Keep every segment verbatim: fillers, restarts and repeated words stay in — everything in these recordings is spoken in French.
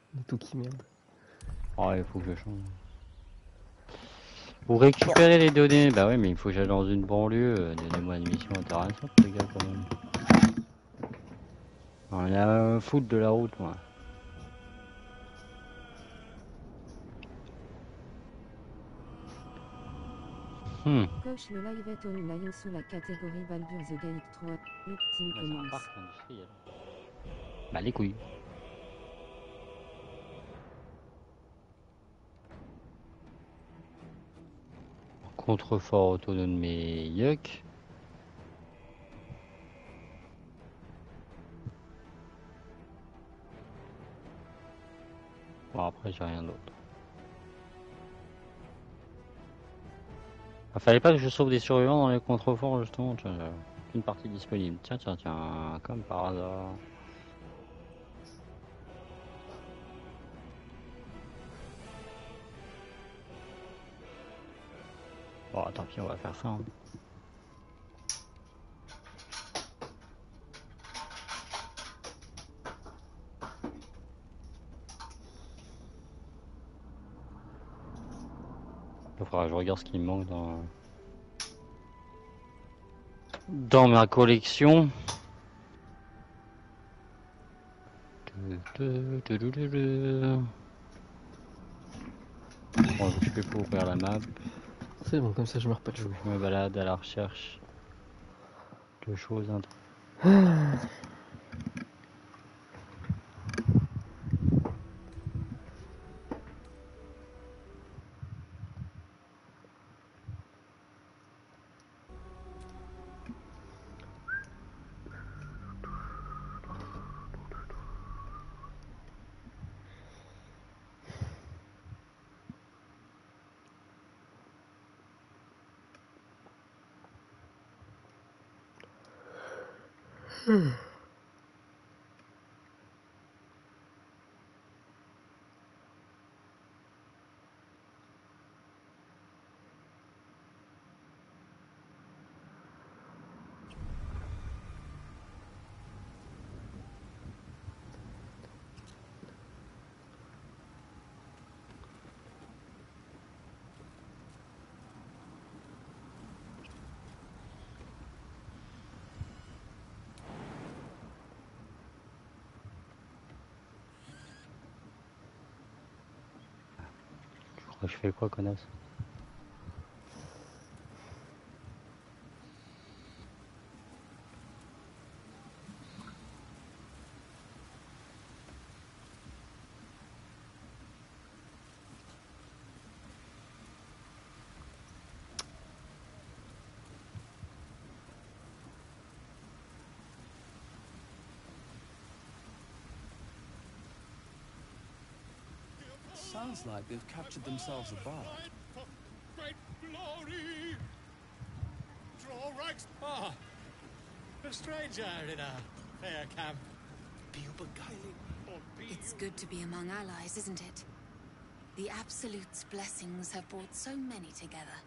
De tout qui merde. Oh, il faut que je change. Pour récupérer les données, bah ouais, mais il faut que j'aille dans une banlieue. Euh, Donnez-moi une mission intéressante, les gars, quand même. On a un foot de la route, moi. Hmm. Coche le live at online sous la catégorie Baldur's Gate trois. Meeting Bah, c'est un commence. parc industriel. Bah, les couilles. Contrefort autonome et yuck. Bon, après, j'ai rien d'autre. Ah, fallait pas que je sauve des survivants dans les contreforts, justement. Tiens, j'ai aucune partie disponible. Tiens, tiens, tiens, comme par hasard. Bon, tant pis, on va faire ça. Hein. Il faudra que je regarde ce qui me manque dans... dans ma collection. Bon, je fais pour ouvrir la map. C'est bon, comme ça je meurs pas de chaud. Je me balade à la recherche de choses intéressantes. Hmm. Je fais quoi, connasse? Sounds like they've captured themselves a bar. Great glory! Draw rags. Ah, a stranger in a fair camp. Be you beguiling or be It's good to be among allies, isn't it? The Absolute's blessings have brought so many together.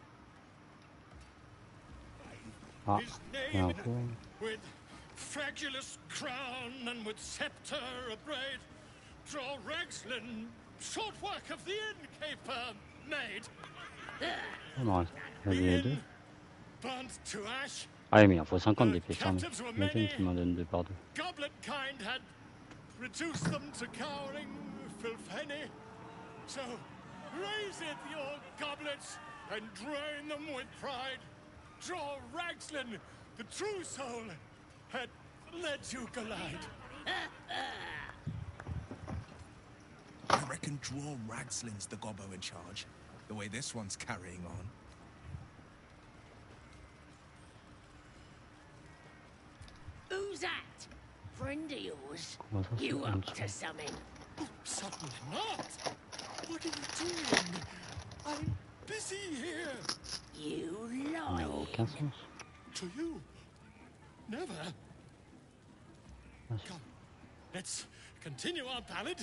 Ah, his il y a un name peu. with fragulous crown and with scepter abraid. Draw Ragslin, short work of the innkeeper made. Oh non, vas-y, les deux. Burnt to ash. Ah oui, mais il en faut cinquante des pièces armées. Captives were Imagine many. qu'il m'en donne deux par deux. Goblet kind had reduced them to cowering filfenny. So raise it your goblets and drain them with pride. Draw Ragslin, the true soul, had led you glide. I reckon Draw Ragslin's the gobbo in charge, the way this one's carrying on. Who's that? Friend of yours? Comment ça, You c'est up un to truc? something? Certainly not. What are you doing? I'm busy here. You Ça n'a lie. aucun sens. To you. Never. Ah, si. Come, let's continue our ballad.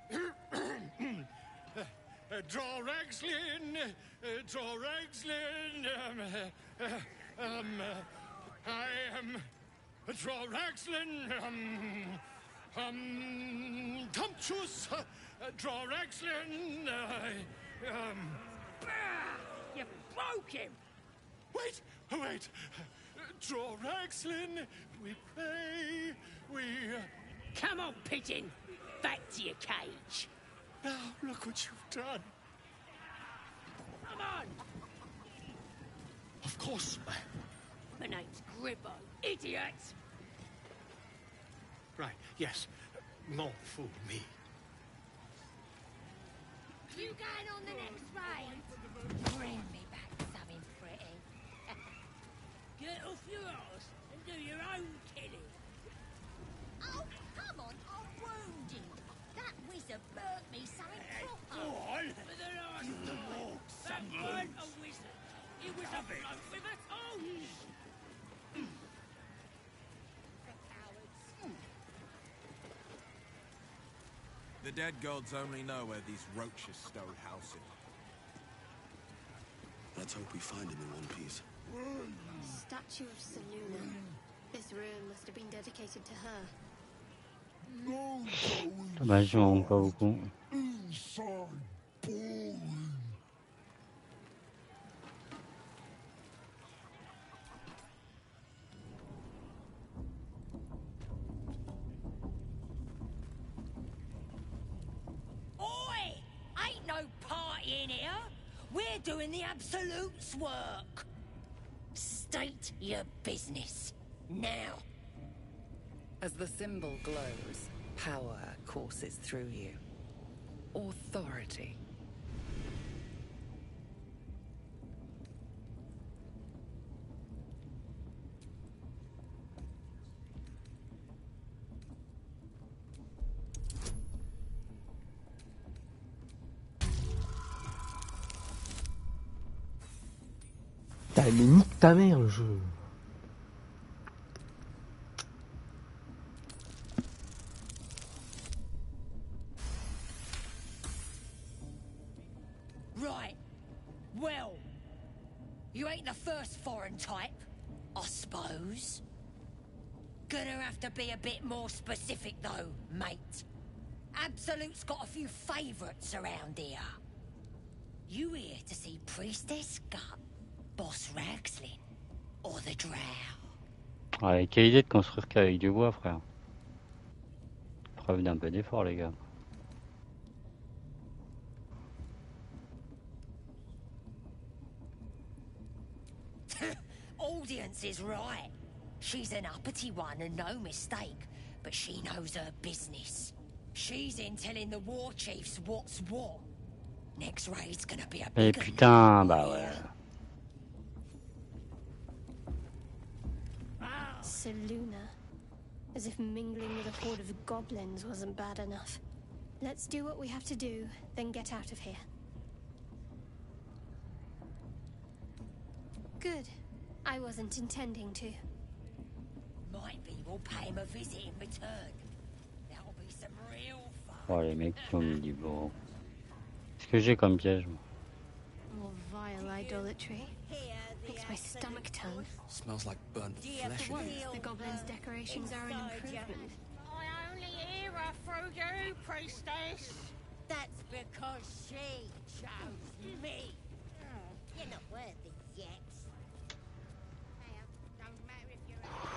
uh, uh, draw Ragslin, uh, draw Ragslin. Um, uh, uh, um, uh, I am uh, draw Ragslin. Um, um, Tumptuous, uh, uh, Draw Ragslin, uh, um... Ah, you broke him! Wait, oh, wait. Uh, Draw Ragslin, we pray, we... Uh... Come on, pigeon! Back to your cage! Now, look what you've done. Come on! Of course. My name's Gribbo, idiot! Right, yes. Not fool me. You going on the next raid? Bring me back something pretty. Get off your arse and do your own killing. Oh, come on, I'm wounded. That wizard burnt me something proper. Go on. For the last time, that weren't a wizard. It was a bloke with a tongue. The dead gods only know where these roaches stole housing. Let's hope we find him in one piece. Statue of Seluna. This ruin must have been dedicated to her. Bah, je m'en rends pas beaucoup. Oi! Ain't no party in here. We're doing the Absolute's work. State your business. Now. As the symbol glows, power courses through you. Authority. Putain, mais nique ta mère le jeu. Right. Well, you ain't the first foreign type, I suppose. Gonna have to be a bit more specific though, mate. Absolute's got a few favourites around here. You here to see Priestess Gut, Boss Ragslin, or the Drow? Ouais, quelle idée de construire qu'avec du bois, frère. Preuve d'un peu d'effort, les gars. Audience is right. She's an uppity one and no mistake, but she knows her business. She's in telling the war chiefs what's what. Next raid's gonna be a Eh big putain, bah ouais. Seluna. As if mingling with a horde of goblins wasn't bad enough. Let's do what we have to do, then get out of here. Good. I wasn't intending to. Might be we'll pay him a visit in return. That'll be some real fun. Oh, les mecs qui ont mis du beau. Qu'est-ce que j'ai comme piège, moi? More vile idolatry. Makes my stomach turn. Smells like burnt flesh in here. The goblins' decorations are an improvement. I only hear her through you, priestess. That's because she chose me. You're not worthy yet. Don't matter if you're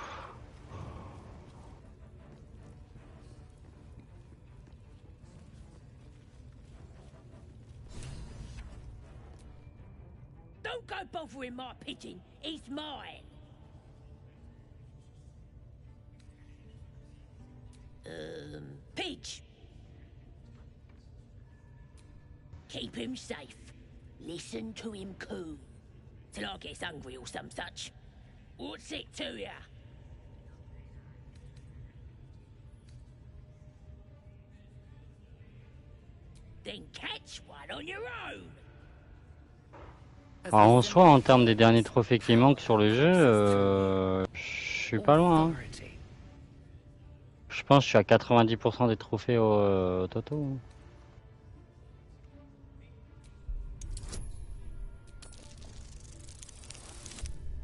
Don't go bothering my pigeon. He's mine. Um, Pidge. Keep him safe. Listen to him coo. Till I gets hungry or some such. What's it to ya? Then catch one on your own. Alors en soi, en termes des derniers trophées qui manquent sur le jeu, euh, je suis pas loin. Hein. Je pense que je suis à quatre-vingt-dix pour cent des trophées au, au Toto.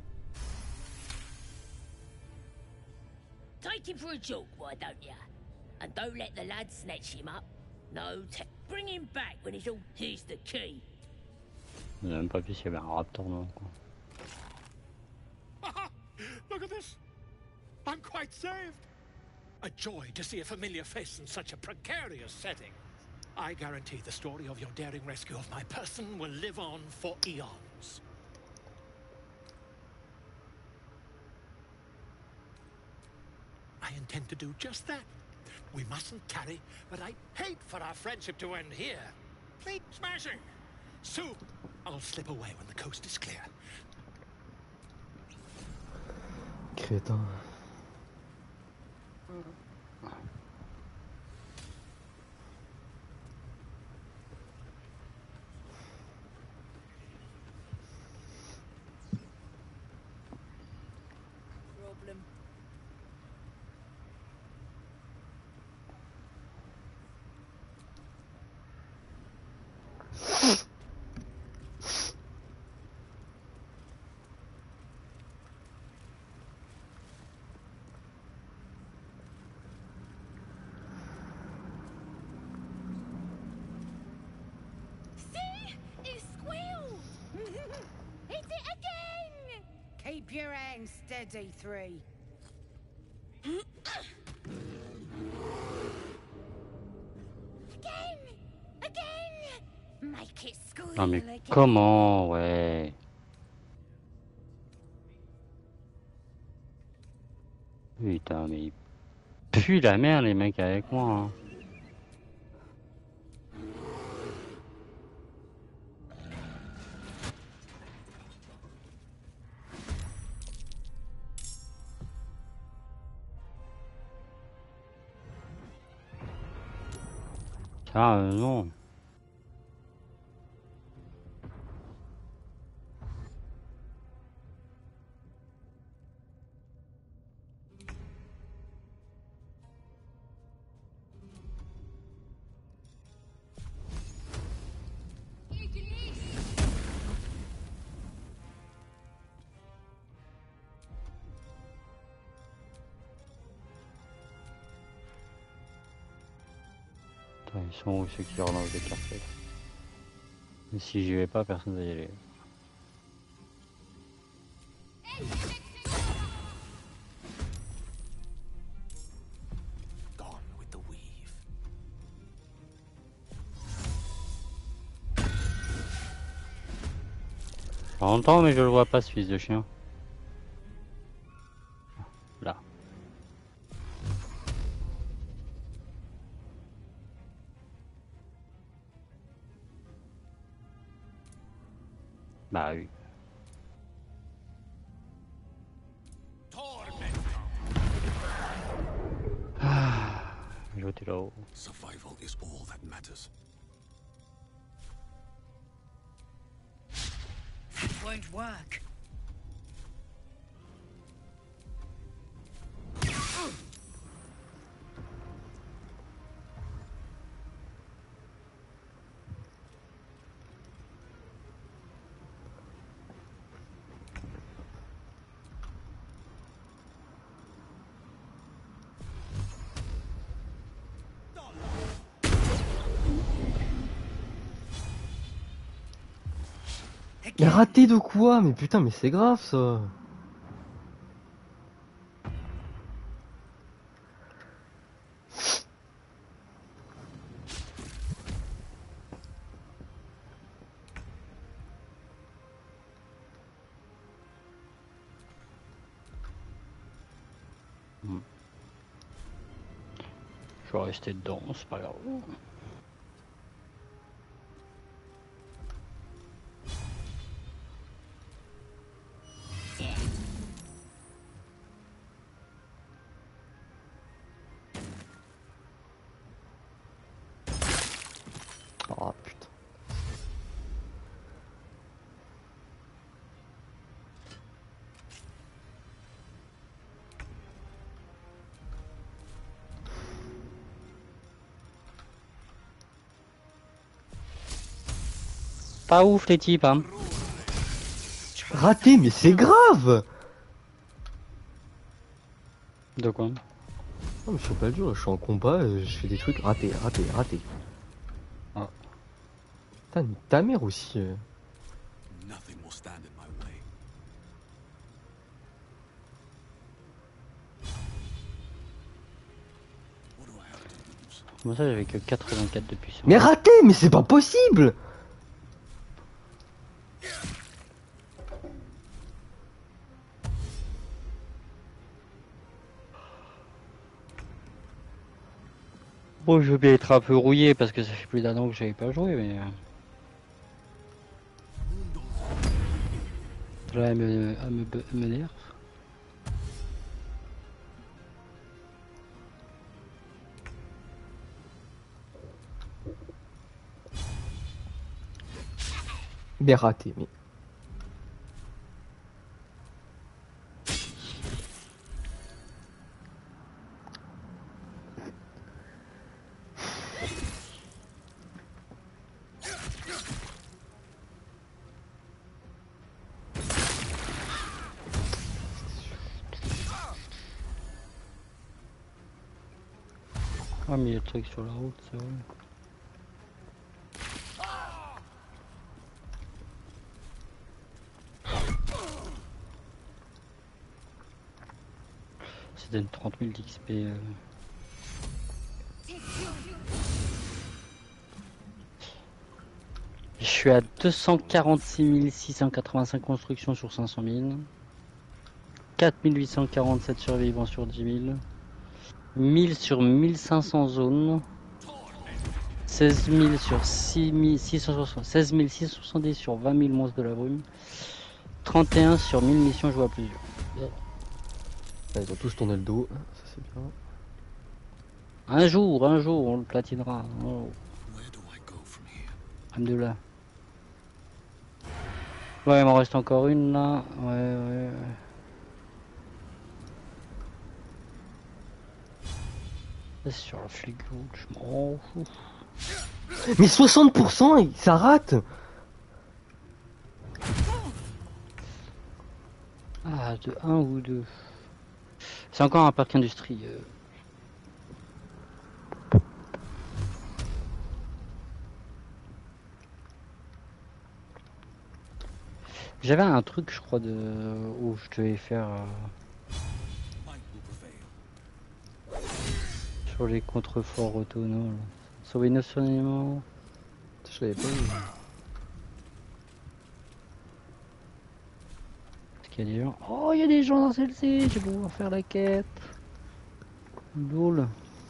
Take him for a joke, why don't ya? And don't let the lad snatch him up. No, t bring him back when he's all here's the key. J'ai même pas vu s'il y avait un raptor non quoi. Look at this. I'm quite saved. A joy to see a familiar face in such a precarious setting. I guarantee the story of your daring rescue of my person will live on for eons. I intend to do just that. We mustn't tarry, but I hate for our friendship to end here. Please, smashing. Soon, I'll slip away when the coast is clear. Crétin. Problem. Keep your hands steady, Three. Again! Again! Make it squeal Non mais again. comment, ouais. Putain mais il pue la merde les mecs avec moi. Hein. Ah euh, non. Attends, ils sont où ceux qui relancent des cartes? Mais si j'y vais pas, personne va y aller. Gone with the weave. J'entends mais je le vois pas ce fils de chien. Là. Bah oui. Ah, j'étais là-haut. Survival is all that matters. That won't work. Mais raté de quoi? Mais putain, mais c'est grave ça. Hmm. Je vais rester dedans, c'est pas grave. Oh putain. Pas ouf les types hein. Raté, mais c'est grave. De quoi? Non, mais je suis pas dur, je suis en combat, euh, je fais des trucs ratés, ratés, ratés. Ah. Putain, ta mère aussi. Euh. Nothing will stand in my way. Comment ça, j'avais que quatre-vingt-quatre de puissance? Mais raté, mais c'est pas possible! Bon, je veux bien être un peu rouillé parce que ça fait plus d'un an que j'avais pas joué, mais. Là, elle me, elle me, elle me nerve. Mais raté, mais. Ah, mais il y a le truc sur la route, c'est vrai. Ça donne trente mille d'X P. Euh... Je suis à deux cent quarante-six mille six cent quatre-vingt-cinq constructions sur cinq cent mille. quatre mille huit cent quarante-sept survivants sur dix mille. mille sur mille cinq cents zones. seize mille sur six mille six cent soixante, seize mille six cent soixante-dix sur vingt mille monstres de la brume. trente et un sur mille missions jouées à plusieurs. Ah, ils ont tous tourné le dos, ça c'est bien. Un jour, un jour, on le platinera. Oh. Alhamdoulilah. Ouais, il m'en reste encore une là. Ouais, ouais, ouais. C'est sur la flic rouge, je m'en fous. Mais soixante pour cent, ça rate. Ah, de un ou deux. C'est encore un parc industriel. J'avais un truc, je crois, de où je devais faire euh... sur les contreforts autonomes. Sauver neuf cents éléments. Je l'avais pas vu. Est-ce qu'il y a des gens? Oh, il y a des gens dans celle-ci. Je vais pouvoir faire la quête. Drôle.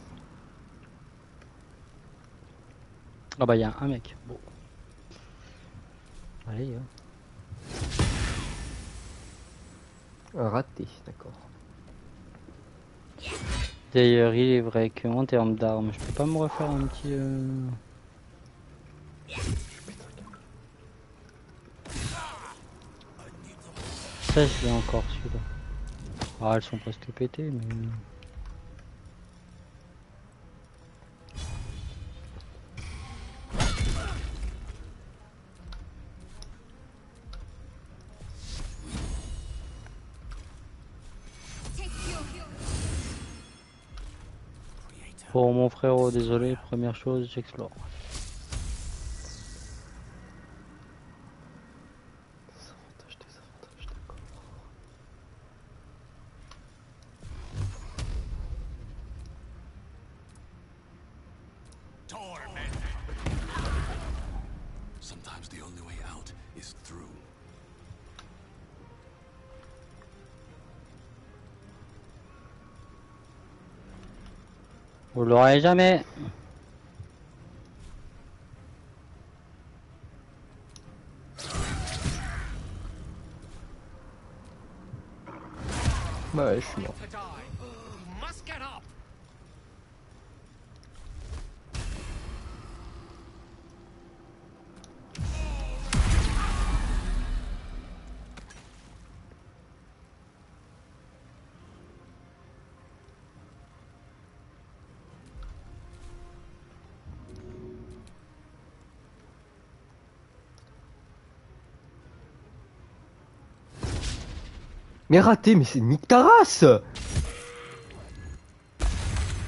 Ah bah il y a un mec. Bon. Allez. Hein. Un raté, d'accord. D'ailleurs, il est vrai qu'en termes d'armes, je peux pas me refaire un petit. Euh... Ça, je l'ai encore celui-là. Ah, elles sont presque pétées, mais. Pour mon frérot, désolé, première chose, j'explore. Sometimes the only way out is through. Vous l'aurez jamais. Bah ouais, je suis mort. Mais raté, mais c'est nique ta race.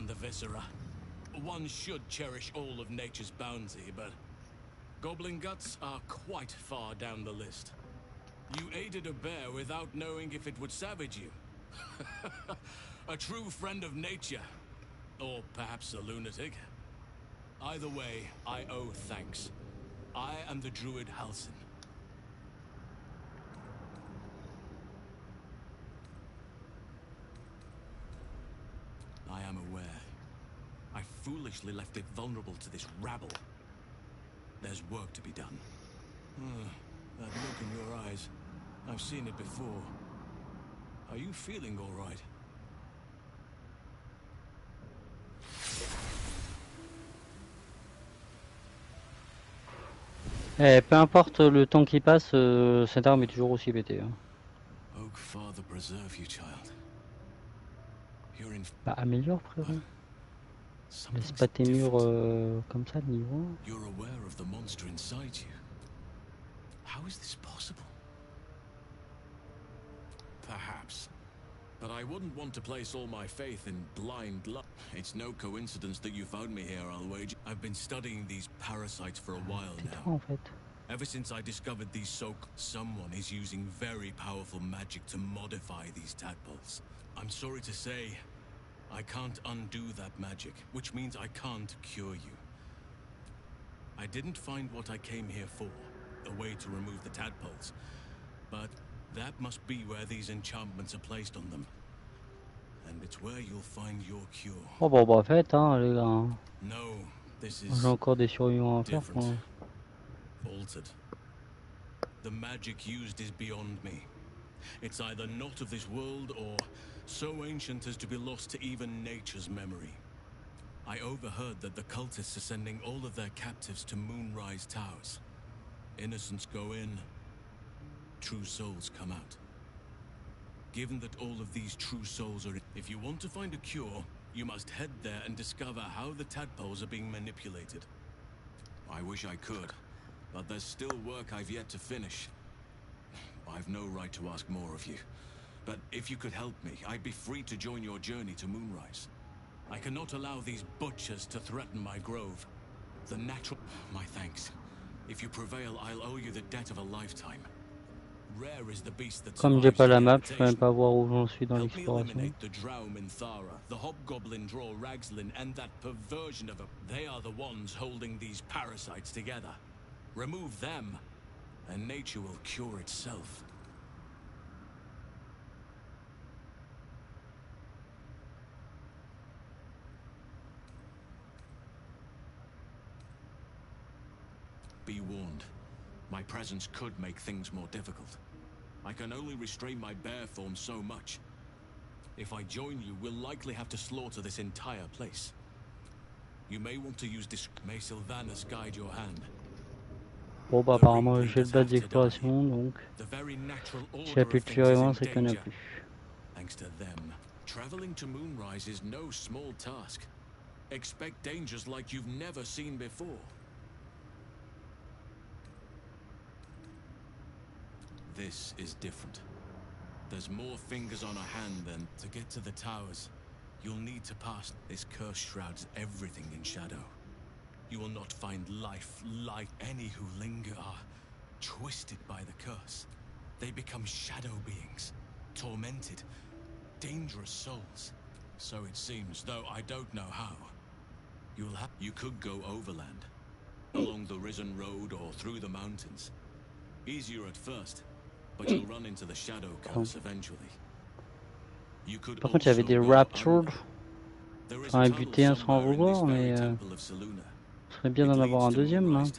the viscera. One should cherish all of nature's bounty, but goblin guts are quite far down the list. You aided a bear without knowing if it would savage you. A true friend of nature. Or perhaps a lunatic. Either way, I owe thanks. I am the druid Halsin. I am aware. I foolishly left it vulnerable to this rabble. There's work to be done. Hmm, that look in your eyes. I've seen it before. Are you feeling all right? Eh, peu importe le temps qui passe, euh, cette arme est toujours aussi pétée. Hein. Oak Father preserve you, child. You're in... Bah, améliore, frérot. Laisse pas tes murs euh, comme ça, niveau. You're aware of the monster inside you. How is this possible? Perhaps. But I wouldn't want to place all my faith in blind luck. It's no coincidence that you found me here, I'll wager. I've been studying these parasites for a while now. En fait. Ever since I discovered these so... Someone is using very powerful magic to modify these tadpoles. I'm sorry to say, I can't undo that magic, which means I can't cure you. I didn't find what I came here for, a way to remove the tadpoles. But that must be where these enchantments are placed on them. And it's where you'll find your cure. Oh bah, bah faites, hein, les gars. No, this is J'ai encore des survivants à faire. Quoi. Altered. The magic used is beyond me. It's either not of this world or so ancient as to be lost to even nature's memory. I overheard that the cultists are sending all of their captives to Moonrise Towers. Innocents go in, true souls come out. Given that all of these true souls are... If you want to find a cure, you must head there and discover how the tadpoles are being manipulated. I wish I could, but there's still work I've yet to finish. I've no right to ask more of you, but if you could help me, I'd be free to join your journey to Moonrise. I cannot allow these butchers to threaten my grove. The natural... My thanks. If you prevail, I'll owe you the debt of a lifetime. Rare is the beast that Comme j'ai pas la map, je peux même pas voir où j'en suis dans l'exploration. The drow Minthara, the hobgoblin draw Ragzlin, and that perversion of a... They are the ones holding these parasites together. Remove them, and nature will cure itself. Be warned. My presence could make things more difficult. I can only restrain my bear form so much. If I join you, we'll likely have to slaughter this entire place. You may want to use this... May Sylvanus guide your hand. Bon bah apparemment j'ai le bas d'exploration donc s'il n'y a plus de survivants c'est qu'il n'y en a plus. Thanks to them, traveling to Moonrise is no small task. Expect dangers like you've never seen before. This is different. There's more fingers on a hand than... To get to the towers, you'll need to pass... This curse shrouds everything in shadow. You will not find life like any who linger are twisted by the curse. They become shadow beings, tormented, dangerous souls. So it seems, though I don't know how. You'll have... You could go overland, along the Risen Road or through the mountains. Easier at first, but you'll run into the shadow curse eventually. You could Par contre, il y avait des Raptured. Enfin, un buté un sans vouloir, mais euh, ce serait bien d'en avoir un deuxième là.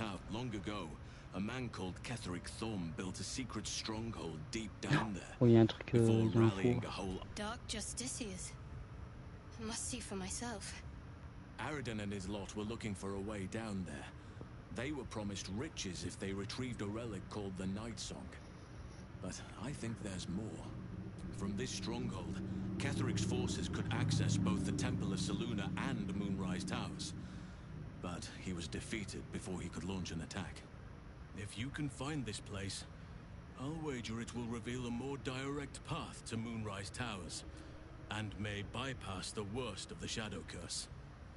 Oh, il y a un truc euh, il y a un faux. Dark Justiciars. Must see for myself. Aridin and his lot were looking for a way down there. They were promised riches if they retrieved a relic called the Night Song. But I think there's more. From this stronghold, Ketheric's forces could access both the Temple of Selûne and Moonrise Towers. But he was defeated before he could launch an attack. If you can find this place, I'll wager it will reveal a more direct path to Moonrise Towers. and may bypass the worst of the Shadow Curse.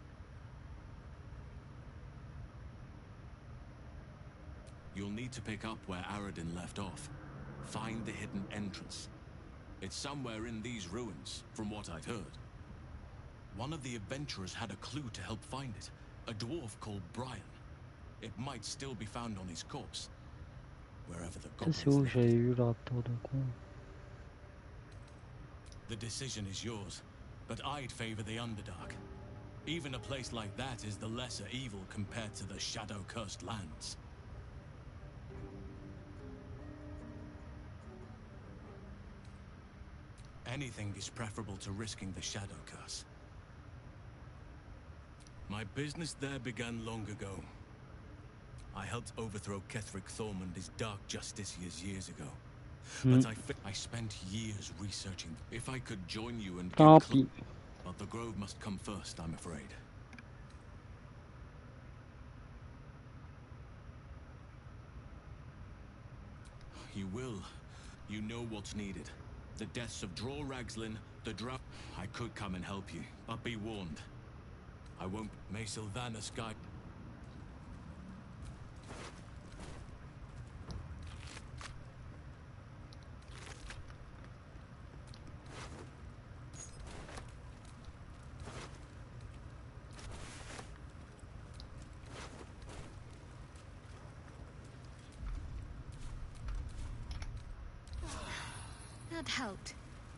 You'll need to pick up where Aradin left off. Find the hidden entrance. It's somewhere in these ruins, from what I've heard. One of the adventurers had a clue to help find it. A dwarf called Brian. It might still be found on his corpse. Wherever the Ça, c'est goblins où left. j'avais eu le raptor de con. The decision is yours, but I'd favor the Underdark. Even a place like that is the lesser evil compared to the shadow-cursed lands. Anything is preferable to risking the Shadow Curse. My business there began long ago. I helped overthrow Ketheric Thormund, his dark justiciars, years ago. But I, I spent years researching. If I could join you and get cl- but the grove must come first, I'm afraid. You will. You know what's needed. The deaths of Dror Ragzlin, the drought. I could come and help you, but be warned. I won't. May Sylvanas guide. That helped.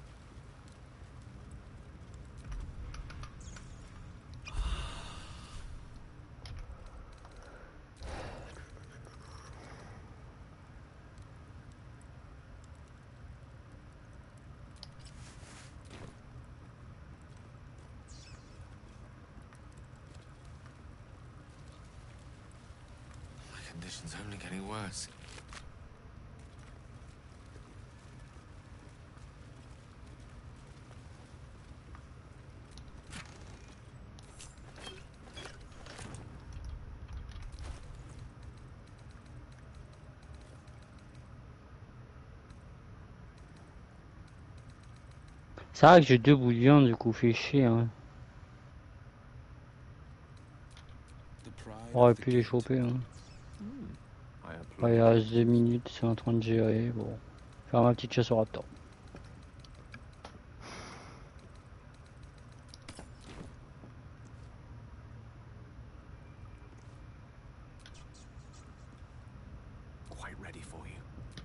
My condition's only getting worse. C'est vrai que j'ai deux bouts de viande, du coup, fait chier. Hein. On aurait pu les choper. Hein. Ouais, il reste deux minutes, c'est en train de gérer. Bon, faire ma petite chasse au raptor. Quite ready for you.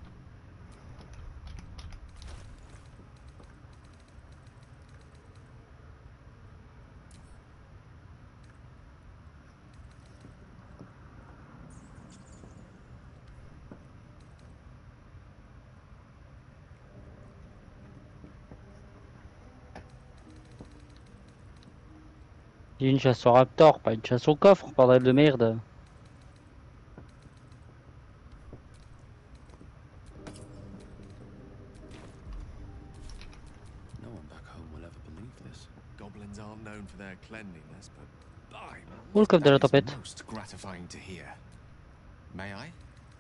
J'ai une chasse au raptor, pas une chasse au coffre, bordel de merde. No one back home will ever believe this. Goblins aren't known for their cleanliness, but by Où le coffre de la that is tempête? most gratifying to hear. May I?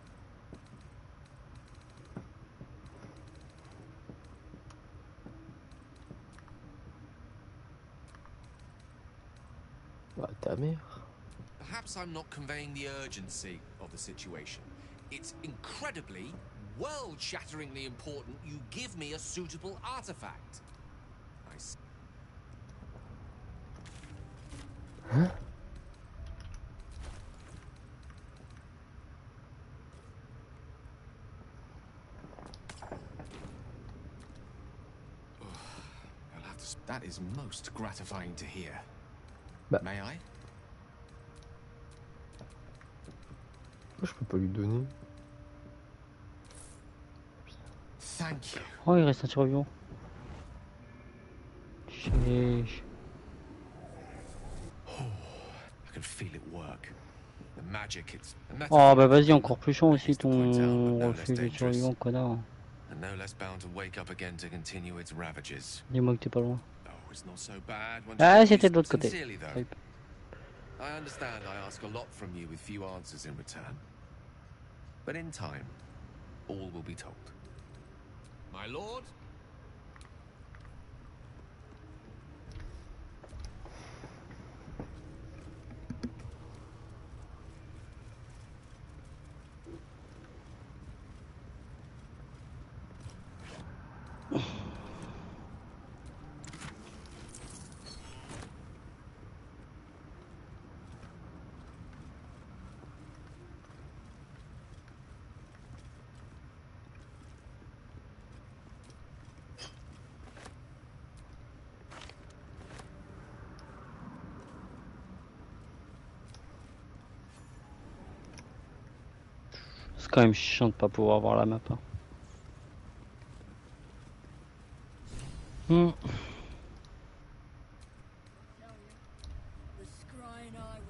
Bah, ta mère. Perhaps I'm not conveying the urgency of the situation. It's incredibly, world-shatteringly important you give me a suitable artifact. I s- Hein? I'll have to s- that is most gratifying to hear. Bah. May I? Pourquoi je peux pas lui donner? Thank you. Oh, il reste un survivant. Chiche. I can feel it work. The magic, it's a Oh metaphor bah of vas-y, the encore plus chiant aussi to point out, but ton no less refus de dangerous. survivant, connard. And no less bound to wake up again to continue its ravages. Dis-moi que t'es pas loin. Oh, it's not so bad once Ah, you get c'était used- de l'autre côté. Sincerely, though, I understand I ask a lot from you with few answers in return. But in time, all will be told. My lord? quand même chiant de pas pouvoir voir la map. Hein. Hmm. The scrying eye